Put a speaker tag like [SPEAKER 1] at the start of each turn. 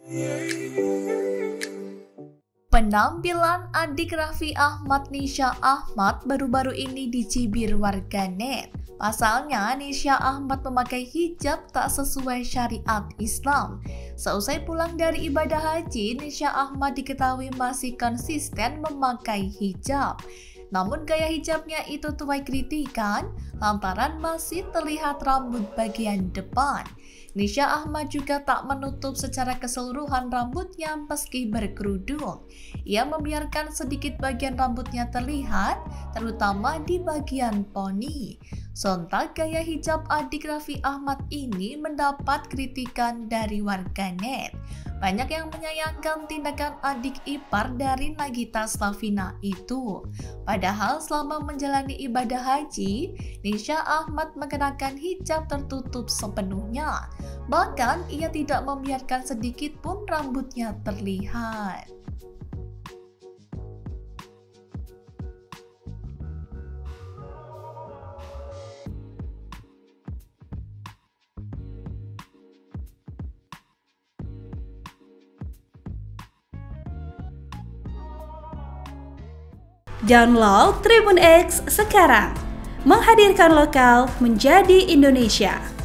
[SPEAKER 1] Penampilan adik Raffi Ahmad, Nisha Ahmad, baru-baru ini dicibir warganet. Pasalnya, Nisha Ahmad memakai hijab tak sesuai syariat Islam. Seusai pulang dari ibadah haji, Nisha Ahmad diketahui masih konsisten memakai hijab. Namun gaya hijabnya itu tuai kritikan lantaran masih terlihat rambut bagian depan. Nisha Ahmad juga tak menutup secara keseluruhan rambutnya meski berkerudung. Ia membiarkan sedikit bagian rambutnya terlihat, terutama di bagian poni. Sontak gaya hijab adik Raffi Ahmad ini mendapat kritikan dari warganet. Banyak yang menyayangkan tindakan adik ipar dari Nagita Slavina itu. Padahal selama menjalani ibadah haji, Nisha Ahmad mengenakan hijab tertutup sepenuhnya. Bahkan ia tidak membiarkan sedikit pun rambutnya terlihat.
[SPEAKER 2] Download Tribun X sekarang, menghadirkan lokal menjadi Indonesia.